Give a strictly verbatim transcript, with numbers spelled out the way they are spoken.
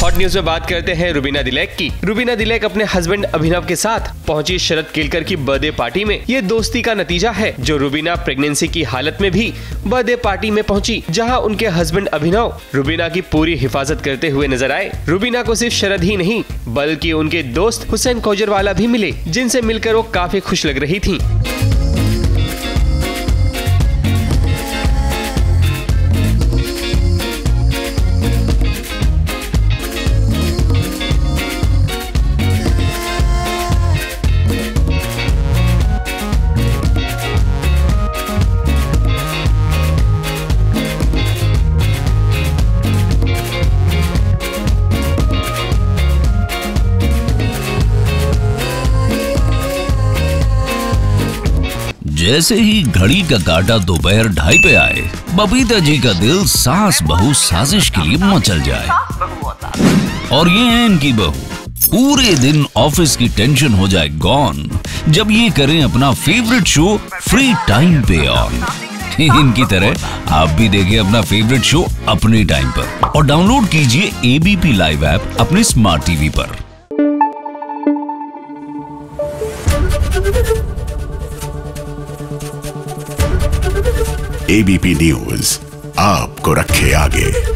Hot news में बात करते हैं रुबीना दिलैक की। रुबीना दिलैक अपने हस्बैंड अभिनव के साथ पहुंची शरद केलकर की बर्थडे पार्टी में। ये दोस्ती का नतीजा है जो रुबीना प्रेगनेंसी की हालत में भी बर्थडे पार्टी में पहुंची, जहां उनके हस्बैंड अभिनव रुबीना की पूरी हिफाजत करते हुए नजर आए। रुबीना को सिर्फ शरद ही नहीं बल्कि उनके दोस्त हुसैन खोजरवाला भी मिले, जिनसे मिलकर वो काफी खुश लग रही थी। जैसे ही घड़ी का काटा दोपहर ढाई पे आए, बबीता जी का दिल सास बहू साजिश के लिए मचल जाए। और ये है इनकी बहू, पूरे दिन ऑफिस की टेंशन हो जाए गॉन जब ये करें अपना फेवरेट शो फ्री टाइम पे ऑन। इनकी तरह आप भी देखें अपना फेवरेट शो अपने टाइम पर और डाउनलोड कीजिए एबीपी लाइव ऐप अपने स्मार्ट टीवी पर। एबीपी न्यूज आपको रखे आगे।